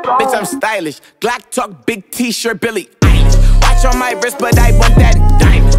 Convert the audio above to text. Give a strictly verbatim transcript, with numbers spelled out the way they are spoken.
Bitch, I'm stylish. Glock talk, big t-shirt, Billy Eilish. Watch on my wrist, but I want that diamond.